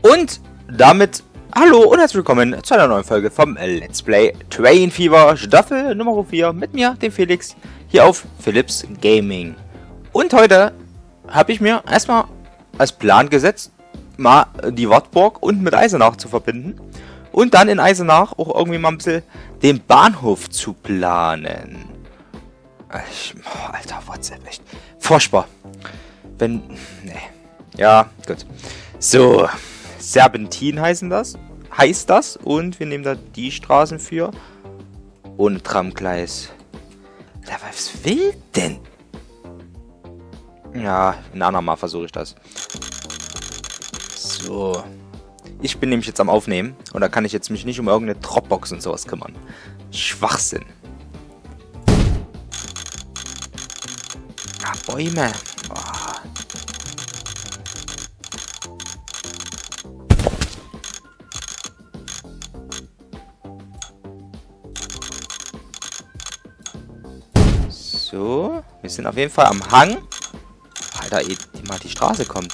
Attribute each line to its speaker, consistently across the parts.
Speaker 1: Und damit hallo und herzlich willkommen zu einer neuen Folge vom Let's Play Train Fever Staffel Nummer 4 mit mir, dem Felix, hier auf Philips Gaming. Und heute habe ich mir erstmal als Plan gesetzt, mal die Wartburg und mit Eisenach zu verbinden. Und dann in Eisenach auch irgendwie mal ein bisschen den Bahnhof zu planen. Alter, WhatsApp, echt furchtbar. Nee. Ja, gut. So, Serpentin heißt das. Und wir nehmen da die Straßen für. Ohne Tramgleis. Alter, was will denn? Ja, ein andermal versuche ich das. So. Ich bin nämlich jetzt am Aufnehmen. Und da kann ich jetzt mich nicht um irgendeine Dropbox und sowas kümmern. Schwachsinn. Ja, Bäume. Oh. So, wir sind auf jeden Fall am Hang. Alter, die Straße kommt.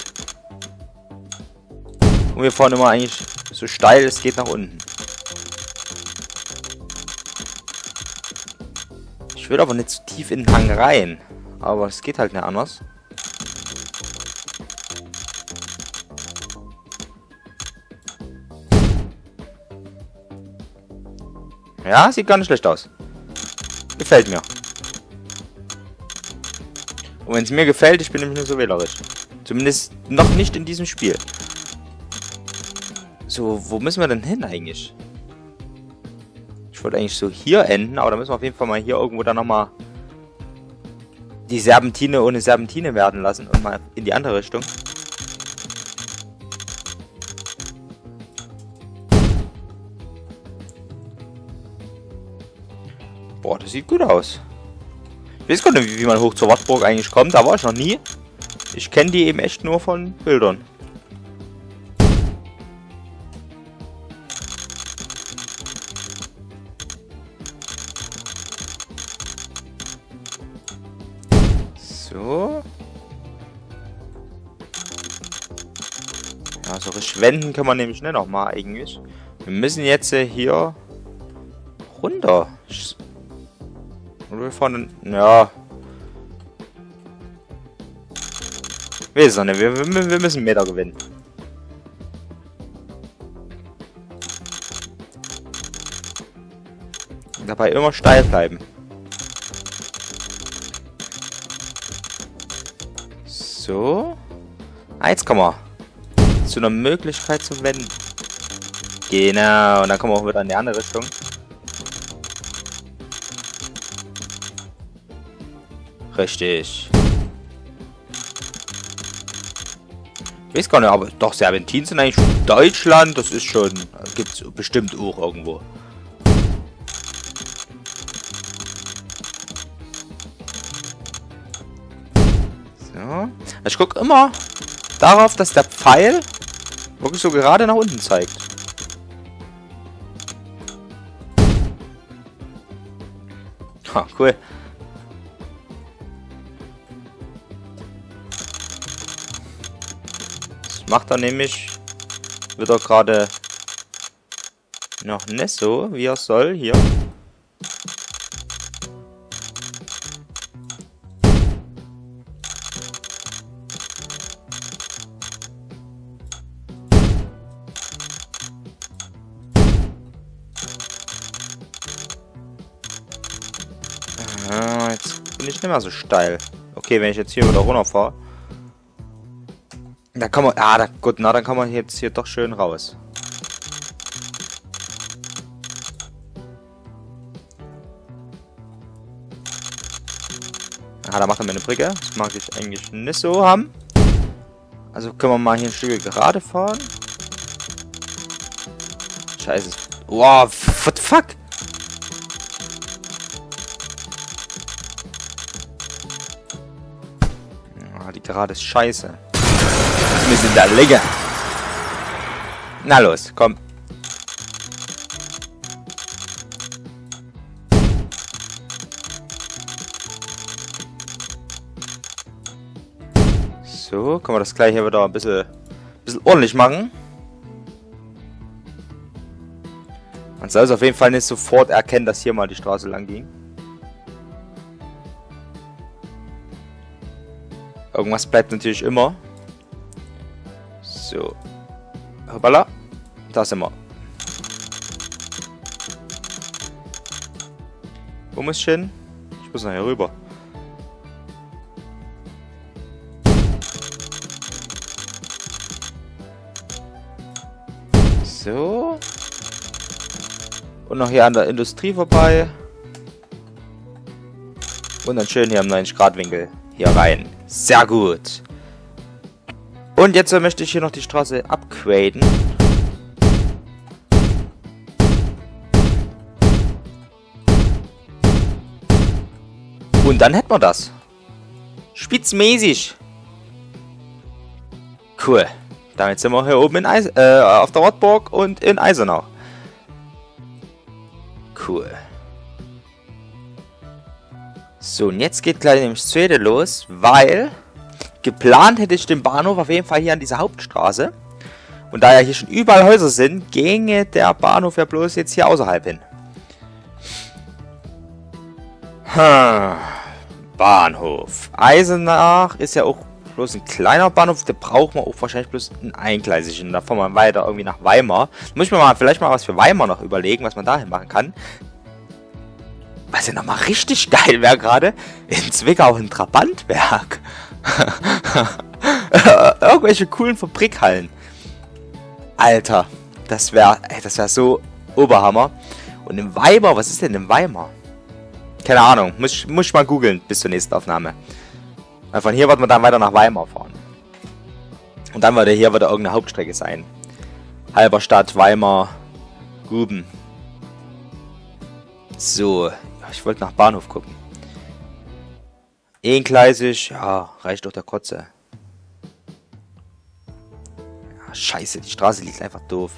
Speaker 1: Und wir fahren immer eigentlich so steil, es geht nach unten. Ich will aber nicht zu tief in den Hang rein. Aber es geht halt nicht anders. Ja, sieht gar nicht schlecht aus. Gefällt mir. Und wenn es mir gefällt, ich bin nämlich nur so wählerisch. Zumindest noch nicht in diesem Spiel. So, wo müssen wir denn hin eigentlich? Ich wollte eigentlich so hier enden, aber da müssen wir auf jeden Fall mal hier irgendwo dann nochmal die Serpentine ohne Serpentine werden lassen und mal in die andere Richtung. Boah, das sieht gut aus. Ich weiß gar nicht, wie man hoch zur Wartburg eigentlich kommt, da war ich noch nie. Ich kenne die eben echt nur von Bildern. So. Ja, so richtig wenden kann man nämlich nicht nochmal eigentlich. Wir müssen jetzt hier runter. Oder wir fahren dann, ja. Weiß ich nicht, wir müssen Meter gewinnen. Und dabei immer steil bleiben. So. Jetzt kommen wir zu einer Möglichkeit zu wenden. Genau, und dann kommen wir auch wieder in die andere Richtung. Richtig. Ich weiß gar nicht, aber doch, Serpentin sind eigentlich von Deutschland. Das ist schon, gibt es bestimmt auch irgendwo. So. Ich gucke immer darauf, dass der Pfeil wirklich so gerade nach unten zeigt. Ha, cool. Macht er nämlich wieder gerade noch nicht so, wie er soll hier. Jetzt bin ich nicht mehr so steil. Okay, wenn ich jetzt hier wieder runterfahre. Da kann man, gut, na dann kann man jetzt hier doch schön raus. Da macht er mir eine Brücke. Das mag ich eigentlich nicht so haben. Also können wir mal hier ein Stück gerade fahren. Scheiße. Wow, what the fuck? Ja, die Gerade ist scheiße. Wir sind da liegen. Na los, komm. So, können wir das gleich hier wieder ein bisschen ordentlich machen. soll es auf jeden Fall nicht sofort erkennen, dass hier mal die Straße lang ging. Irgendwas bleibt natürlich immer. So. Hoppala. Da sind wir. Wo muss ich hin? Ich muss nachher rüber. So. Und noch hier an der Industrie vorbei. Und dann schön hier im 90-Grad-Winkel hier rein. Sehr gut. Und jetzt möchte ich hier noch die Straße upgraden. Und dann hätten wir das. Spitzmäßig. Cool. Damit sind wir hier oben in auf der Wartburg und in Eisenach. Cool. So, und jetzt geht gleich nämlich das zweite los, weil geplant hätte ich den Bahnhof auf jeden Fall hier an dieser Hauptstraße. Und da ja hier schon überall Häuser sind, ginge der Bahnhof ja bloß jetzt hier außerhalb hin. Bahnhof. Eisenach ist ja auch bloß ein kleiner Bahnhof, da braucht man auch wahrscheinlich bloß einen eingleisigen. Da fahren wir weiter irgendwie nach Weimar. Muss ich mir mal vielleicht mal was für Weimar noch überlegen, was man dahin machen kann. Was ja nochmal richtig geil wäre gerade, in Zwickau ein Trabantwerk. Irgendwelche coolen Fabrikhallen. Alter, das wäre so Oberhammer. Und in Weimar, was ist denn in Weimar? Keine Ahnung, muss ich mal googeln bis zur nächsten Aufnahme. Weil von hier wird man dann weiter nach Weimar fahren. Und dann wird hier irgendeine Hauptstrecke sein. Halberstadt, Weimar, Guben. So, ich wollte nach Bahnhof gucken. Eingleisig, ja, reicht doch der Kotze. Ja, scheiße, die Straße liegt einfach doof.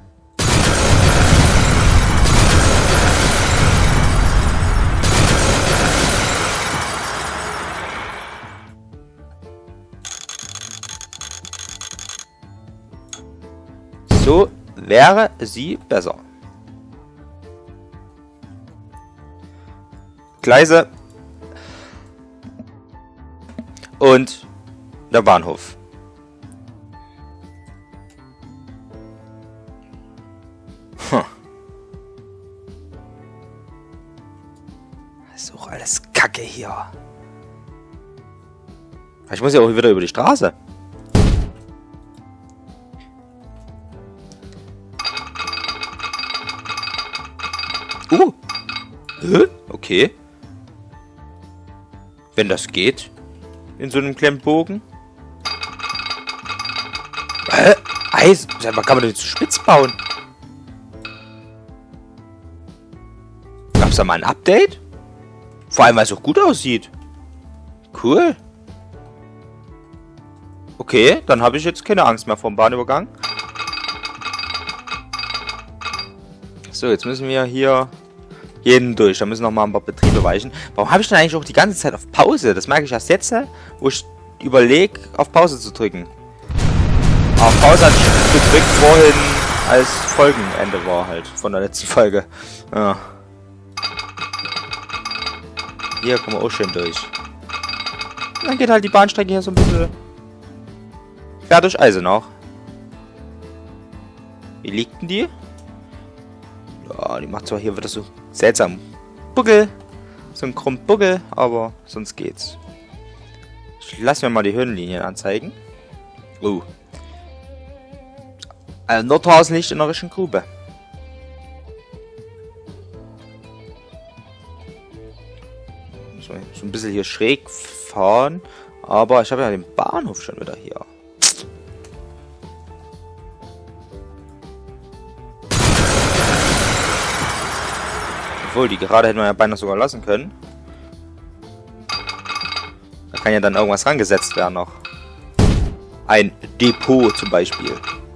Speaker 1: So wäre sie besser. Gleise und der Bahnhof. Das ist auch alles Kacke hier. Ich muss ja auch wieder über die Straße. Okay. Wenn das geht. In so einem kleinen Bogen. Eis. Kann man das zu spitz bauen? Gab es da mal ein Update? Vor allem, weil es auch gut aussieht. Cool. Okay, dann habe ich jetzt keine Angst mehr vor dem Bahnübergang. So, jetzt müssen wir hier jeden durch. Da müssen noch mal ein paar Betriebe weichen. Warum habe ich denn eigentlich auch die ganze Zeit auf Pause? Das merke ich erst jetzt, wo ich überlege, auf Pause zu drücken. Auf Pause hatte ich gedrückt vorhin, als Folgenende war halt, von der letzten Folge. Ja. Hier kommen wir auch schön durch. Dann geht halt die Bahnstrecke hier so ein bisschen quer durch Eisenach. Wie liegt denn die? Ja, die macht zwar hier wieder so seltsam Buckel. So ein krummen Buckel, aber sonst geht's. Ich lasse mir mal die Höhenlinien anzeigen. Nordhausen liegt in der richtigen Grube. So ein bisschen hier schräg fahren. Aber ich habe ja den Bahnhof schon wieder hier. Obwohl, die gerade hätten wir ja beinahe sogar lassen können. Da kann ja dann irgendwas rangesetzt werden noch. Ein Depot zum Beispiel.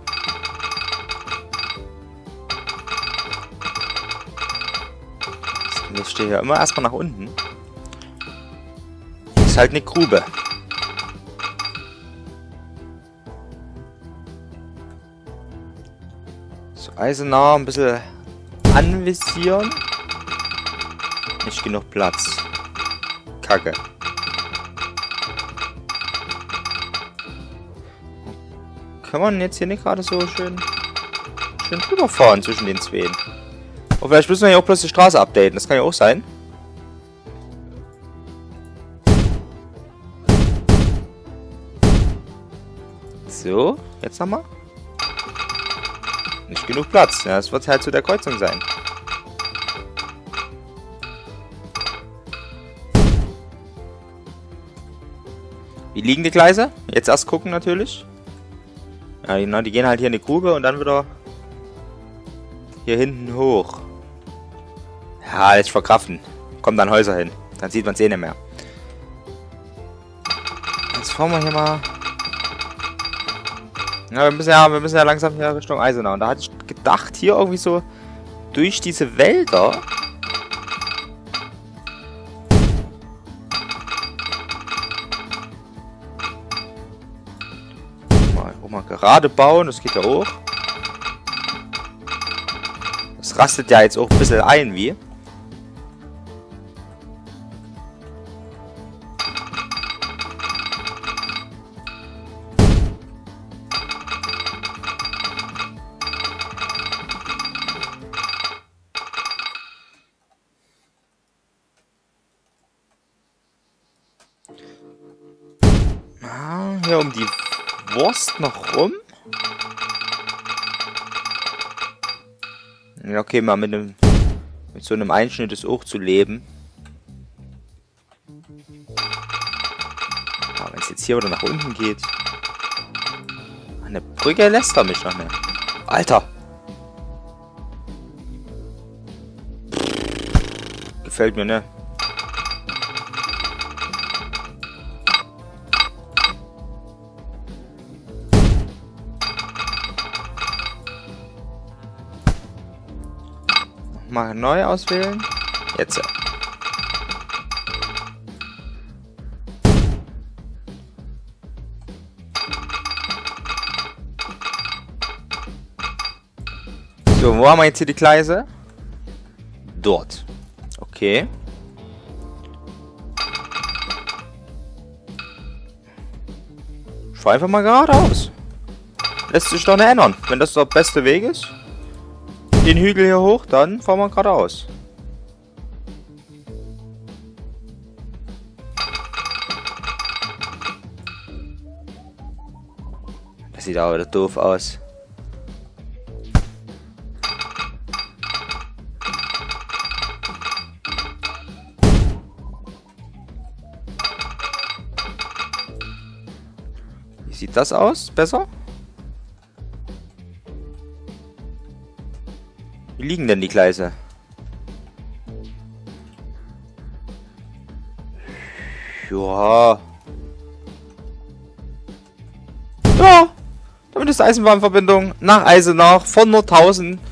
Speaker 1: Jetzt stehe ich ja immer erstmal nach unten. Ist halt eine Grube. So, Eisenach, ein bisschen anvisieren. Nicht genug Platz. Kacke. Kann man jetzt hier nicht gerade so schön drüber fahren zwischen den zwei? Und vielleicht müssen wir ja auch bloß die Straße updaten. Das kann ja auch sein. So, jetzt nochmal. Nicht genug Platz. Ja, das wird halt zu der Kreuzung sein. Wie liegen die Gleise? Jetzt erst gucken natürlich. Ja, genau, die gehen halt hier in die Grube und dann wieder hier hinten hoch. Ja, jetzt verkraften. Kommen dann Häuser hin. Dann sieht man es eh nicht mehr. Jetzt fahren wir hier mal. Ja, wir müssen ja langsam hier Richtung Eisenach. Und da hatte ich gedacht, hier irgendwie so durch diese Wälder. Mal gerade bauen, das geht ja auch. Das rastet ja jetzt auch ein bisschen ein, wie. Hier um die Wurst noch rum. Ja, okay, mal mit so einem Einschnitt ist auch zu leben. Aber wenn es jetzt hier wieder nach unten geht. Eine Brücke lässt er mich noch nicht. Alter! Gefällt mir, ne? Mal neu auswählen. Jetzt. So, wo haben wir jetzt hier die Gleise? Dort. Okay. Ich fahr einfach mal geradeaus. Lässt sich doch nicht ändern. Wenn das der beste Weg ist. Den Hügel hier hoch, dann fahren wir geradeaus. Das sieht aber wieder doof aus. Wie sieht das aus? Besser? Wie liegen denn die Gleise? Ja. Ja. Damit ist die Eisenbahnverbindung nach Eisenach von Nordhausen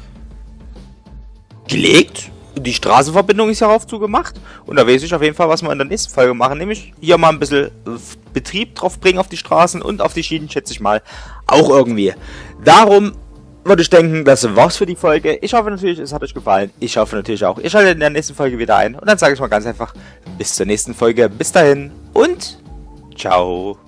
Speaker 1: gelegt. Und die Straßenverbindung ist hierauf zugemacht. Und da weiß ich auf jeden Fall, was wir in der nächsten Folge machen. Nämlich hier mal ein bisschen Betrieb drauf bringen auf die Straßen und auf die Schienen, schätze ich mal. Auch irgendwie. Darum würde ich denken, das war's für die Folge. Ich hoffe natürlich, es hat euch gefallen. Ich hoffe natürlich auch, ihr schaltet in der nächsten Folge wieder ein. Und dann sage ich mal ganz einfach, bis zur nächsten Folge. Bis dahin und ciao.